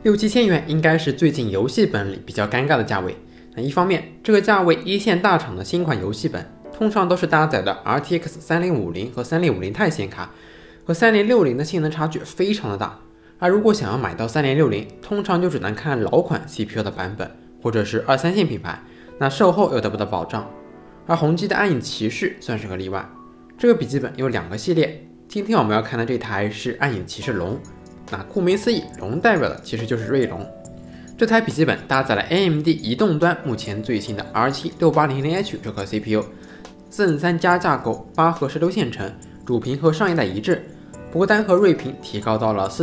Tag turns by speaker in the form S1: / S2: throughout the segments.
S1: 6、7千元应该是最近游戏本里比较尴尬的价位。那一方面，这个价位一线大厂的新款游戏本通常都是搭载的 RTX 3050和3050 Ti 显卡，和3060的性能差距非常的大。而如果想要买到3060，通常就只能看老款 CPU 的版本，或者是2、3线品牌，那售后又得不到保障。而宏基的暗影骑士算是个例外。这个笔记本有2个系列，今天我们要看的这台是暗影骑士龙。那顾名思义，龙代表的其实就是锐龙。这台笔记本搭载了 AMD 移动端目前最新的 R76800H 这颗 CPU，Zen 3加架构，8核16线程，主频和上一代一致，不过单核睿频提高到了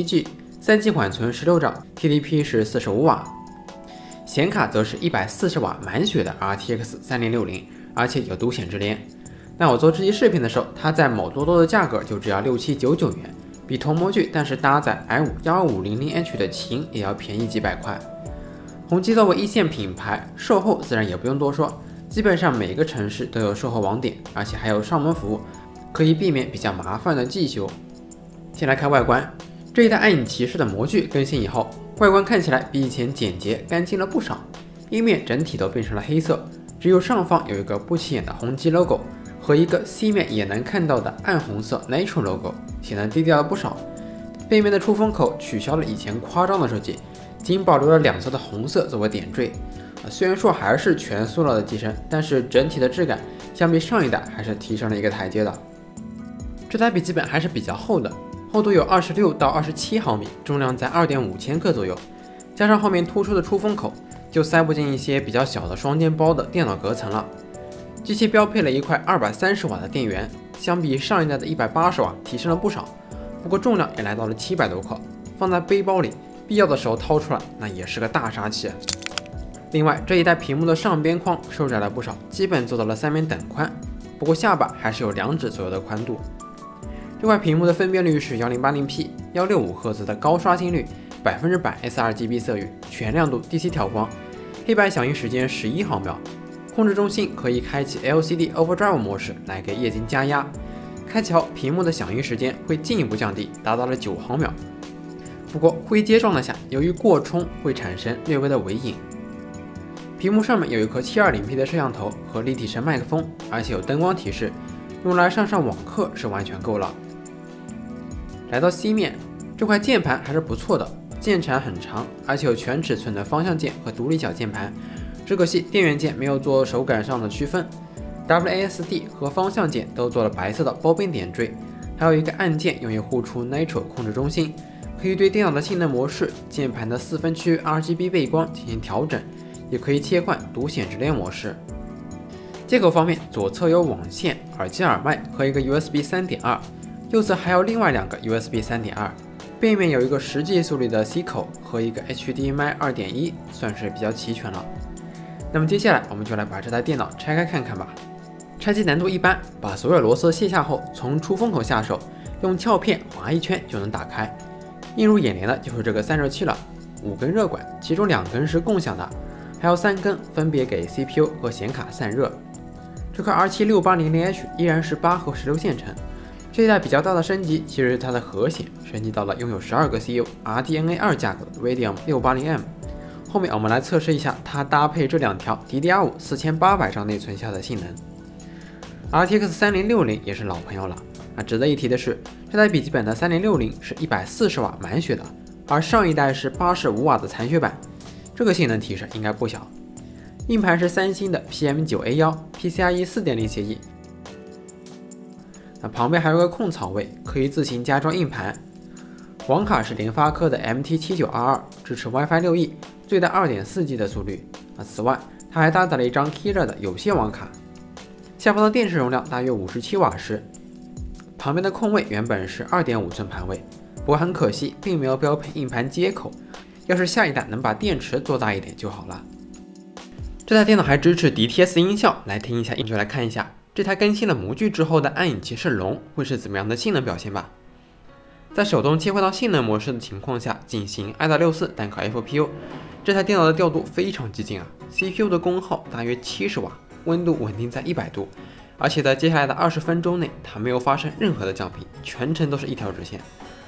S1: 4.7G，3G 缓存16兆 ，TDP 是45瓦，显卡则是140瓦满血的 RTX 3060，而且有独显之联。那我做这期视频的时候，它在某多多的价格就只要6799元。比同模具但是搭载 i5-12500H 的秦也要便宜几百块。宏基作为一线品牌，售后自然也不用多说，基本上每个城市都有售后网点，而且还有上门服务，可以避免比较麻烦的寄修。先来看外观，这一代暗影骑士的模具更新以后，外观看起来比以前简洁干净了不少，阴面整体都变成了黑色，只有上方有一个不起眼的宏基 logo。和一个 C 面也能看到的暗红色 Nitro logo， 显得低调了不少。背面的出风口取消了以前夸张的设计，仅保留了2侧的红色作为点缀。虽然说还是全塑料的机身，但是整体的质感相比上一代还是提升了一个台阶的。这台笔记本还是比较厚的，厚度有26到27毫米，重量在2.5千克左右，加上后面突出的出风口，就塞不进一些比较小的双肩包的电脑隔层了。机器标配了一块230瓦的电源，相比上一代的180瓦提升了不少，不过重量也来到了700多克，放在背包里，必要的时候掏出来，那也是个大杀器。另外，这一代屏幕的上边框收窄了不少，基本做到了3边等宽，不过下巴还是有2指左右的宽度。这块屏幕的分辨率是 1080p，165赫兹的高刷新率，100% sRGB 色域，全亮度 DC 调光，黑白响应时间11毫秒。控制中心可以开启 LCD Overdrive 模式来给液晶加压，开启后屏幕的响应时间会进一步降低，达到了9毫秒。不过灰阶状态下，由于过充会产生略微的微影。屏幕上面有一颗 720p 的摄像头和立体声麦克风，而且有灯光提示，用来上网课是完全够了。来到 C 面，这块键盘还是不错的，键长很长，而且有全尺寸的方向键和独立小键盘。只可惜电源键没有做手感上的区分 ，WASD 和方向键都做了白色的包边点缀，还有一个按键用于呼出 Nitro 控制中心，可以对电脑的性能模式、键盘的4分区 RGB 背光进行调整，也可以切换独显直连模式。接口方面，左侧有网线、耳机耳麦和一个 USB 3.2， 右侧还有另外2个 USB 3.2， 背面有一个实际速率的 C 口和一个 HDMI 2.1， 算是比较齐全了。那么接下来我们就来把这台电脑拆开看看吧。拆机难度一般，把所有螺丝卸下后，从出风口下手，用撬片划一圈就能打开。映入眼帘的就是这个散热器了，5根热管，其中2根是共享的，还有3根分别给 CPU 和显卡散热。这块 R76800H 依然是8核16线程，这一代比较大的升级其实是它的核显升级到了拥有12个 CPU RDNA 2架构的 Radeon 680M。后面我们来测试一下它搭配这2条 DDR5 4800兆内存下的性能。RTX 3060也是老朋友了。值得一提的是，这台笔记本的3060是140瓦满血的，而上一代是85瓦的残血版，这个性能提升应该不小。硬盘是三星的 PM9A1 PCIe 4.0协议。旁边还有个控槽位，可以自行加装硬盘。网卡是联发科的 MT7922， 支持 WiFi 6E。最大 2.4G 的速率。此外，它还搭载了一张 Kira 的有线网卡。下方的电池容量大约57瓦时。旁边的空位原本是 2.5 寸盘位，不过很可惜，并没有标配硬盘接口。要是下一代能把电池做大一点就好了。这台电脑还支持 DTS 音效，来听一下，就来看一下这台更新了模具之后的暗影骑士龙会是怎么样的性能表现吧。在手动切换到性能模式的情况下，进行 i.64 单口 FPU， 这台电脑的调度非常激进啊 ，CPU 的功耗大约70瓦，温度稳定在100度，而且在接下来的20分钟内，它没有发生任何的降频，全程都是一条直线。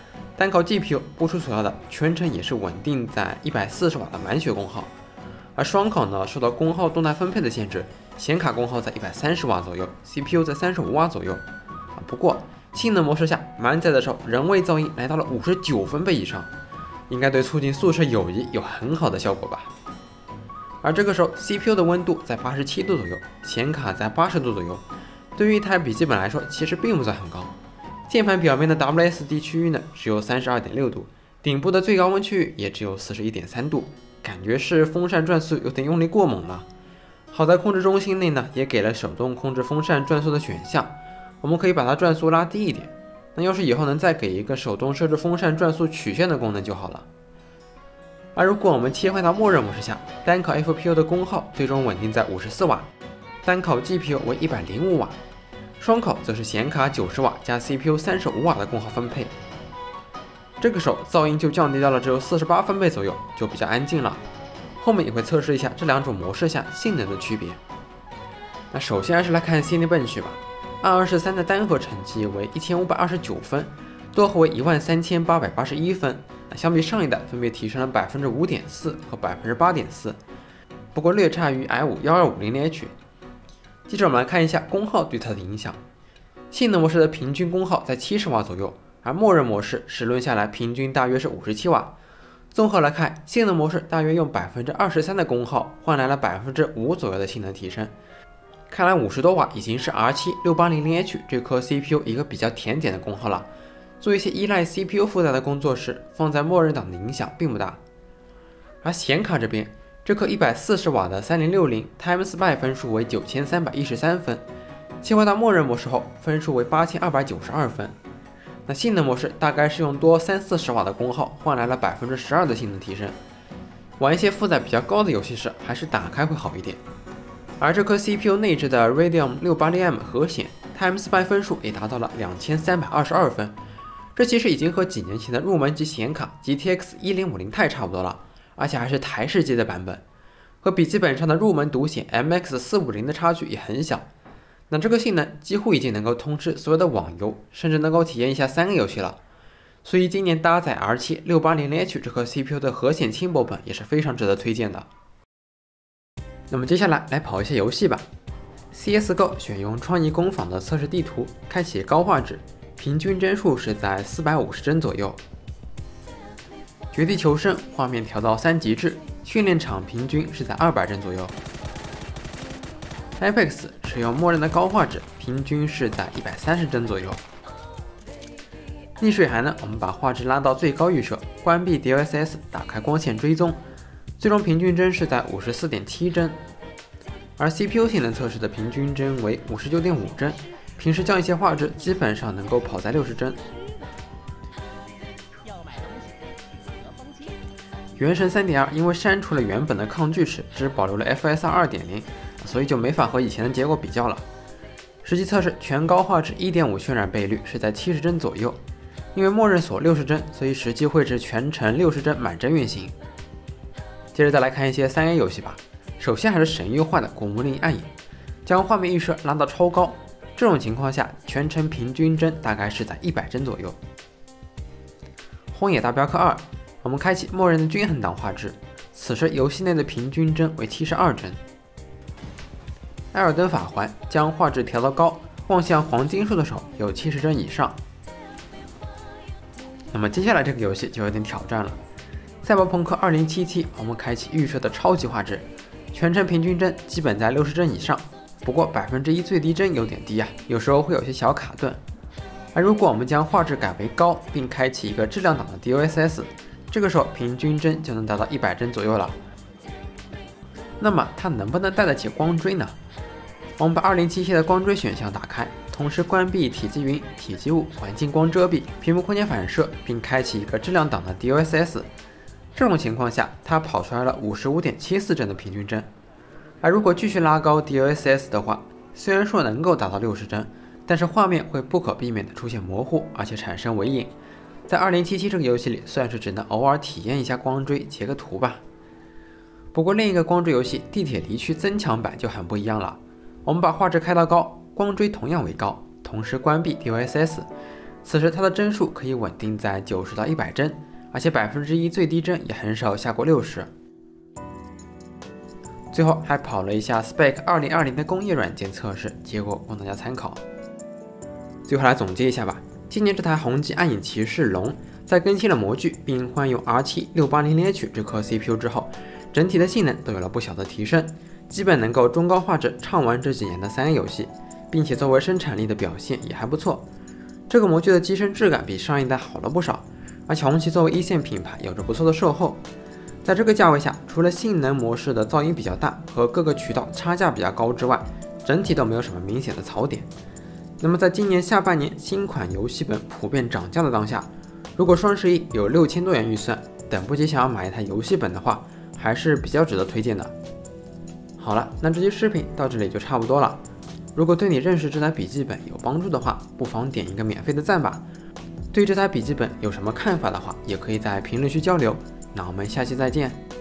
S1: 单靠 GPU 不出所料的，全程也是稳定在140瓦的满血功耗。而双烤呢，受到功耗动态分配的限制，显卡功耗在130瓦左右 ，CPU 在35瓦左右。不过性能模式下，满载的时候人为噪音来到了59分贝以上，应该对促进宿舍友谊有很好的效果吧。而这个时候 CPU 的温度在87度左右，显卡在80度左右，对于一台笔记本来说其实并不算很高。键盘表面的 WSD 区域呢只有32.6度，顶部的最高温区域也只有41.3度，感觉是风扇转速有点用力过猛了。好在控制中心内呢也给了手动控制风扇转速的选项，我们可以把它转速拉低一点。那要是以后能再给一个手动设置风扇转速曲线的功能就好了。而如果我们切换到默认模式下，单靠 FPU 的功耗最终稳定在54瓦，单靠 GPU 为105瓦，双烤则是显卡90瓦加 CPU 35瓦的功耗分配。这个时候噪音就降低到了只有48分贝左右，就比较安静了。后面也会测试一下这两种模式下性能的区别。那首先还是来看 Cinebench 吧，223的单核成绩为1529分，多核为13881分。相比上一代分别提升了 5.4% 和 8.4%， 不过略差于 i5-1250H。接着我们来看一下功耗对它的影响。性能模式的平均功耗在70瓦左右，而默认模式10轮下来平均大约是57瓦。综合来看，性能模式大约用 23% 的功耗换来了 5% 左右的性能提升。看来50多瓦已经是 R7-6800H 这颗 CPU 一个比较甜点的功耗了。做一些依赖 CPU 负载的工作时，放在默认档的影响并不大。而显卡这边，这颗140瓦的3060 TimeSpy 分数为9313分，切换到默认模式后，分数为8292分。那性能模式大概是用多30-40瓦的功耗换来了 12% 的性能提升。玩一些负载比较高的游戏时，还是打开会好一点。而这颗 CPU 内置的 Radeon 680M 核显 TimeSpy 分数也达到了2322分。这其实已经和几年前的入门级显卡 GTX 1050 Ti 差不多了，而且还是台式机的版本，和笔记本上的入门独显 MX 450的差距也很小。那这个性能几乎已经能够通吃所有的网游，甚至能够体验一下3个游戏了。所以今年搭载 R7-6800H 这颗 CPU 的核显轻薄本也是非常值得推荐的。那么接下来跑一些游戏吧。CSGO 选用创意工坊的测试地图，开启高画质。平均帧数是在450帧左右。绝地求生画面调到3极致，训练场平均是在200帧左右。Apex 使用默认的高画质，平均是在130帧左右。逆水寒呢，我们把画质拉到最高预设，关闭 DLSS， 打开光线追踪，最终平均帧是在54.7帧。而 CPU 性能测试的平均帧为59.5帧。平时降一些画质，基本上能够跑在60帧。原神 3.2 因为删除了原本的抗锯齿，只保留了 FSR 2.0， 所以就没法和以前的结果比较了。实际测试全高画质 1.5 渲染倍率是在70帧左右，因为默认锁60帧，所以实际会是全程60帧满帧运行。接着再来看一些3A 游戏吧。首先还是神域化的古墓丽影暗影，将画面预设拉到超高。这种情况下，全程平均帧大概是在100帧左右。荒野大镖客2，我们开启默认的均衡档画质，此时游戏内的平均帧为72帧。艾尔登法环将画质调到高，望向黄金树的时候有70帧以上。那么接下来这个游戏就有点挑战了。赛博朋克2077，我们开启预设的超级画质，全程平均帧基本在60帧以上。不过1%最低帧有点低啊，有时候会有些小卡顿。而如果我们将画质改为高，并开启一个质量档的 DLSS， 这个时候平均帧就能达到100帧左右了。那么它能不能带得起光追呢？我们把2077的光追选项打开，同时关闭体积云、体积物、环境光遮蔽、屏幕空间反射，并开启一个质量档的 DLSS。这种情况下，它跑出来了55.74帧的平均帧。而如果继续拉高 DLSS 的话，虽然说能够达到60帧，但是画面会不可避免的出现模糊，而且产生尾影。在2077这个游戏里，算是只能偶尔体验一下光追，截个图吧。不过另一个光追游戏《地铁离区增强版》就很不一样了。我们把画质开到高，光追同样为高，同时关闭 DLSS， 此时它的帧数可以稳定在90到100帧，而且1%最低帧也很少下过60。最后还跑了一下 Spec 2020的工业软件测试，结果供大家参考。最后来总结一下吧，今年这台宏基暗影骑士龙在更新了模具并换用 RT 680H 这颗 CPU 之后，整体的性能都有了不小的提升，基本能够中高画质畅玩这几年的3A 游戏，并且作为生产力的表现也还不错。这个模具的机身质感比上一代好了不少，而且红旗作为一线品牌有着不错的售后。在这个价位下，除了性能模式的噪音比较大和各个渠道差价比较高之外，整体都没有什么明显的槽点。那么在今年下半年新款游戏本普遍涨价的当下，如果双11有6000多元预算，等不及想要买一台游戏本的话，还是比较值得推荐的。好了，那这期视频到这里就差不多了。如果对你认识这台笔记本有帮助的话，不妨点一个免费的赞吧。对这台笔记本有什么看法的话，也可以在评论区交流。那我们下期再见。